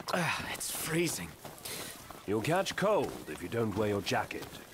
It's freezing. You'll catch cold if you don't wear your jacket.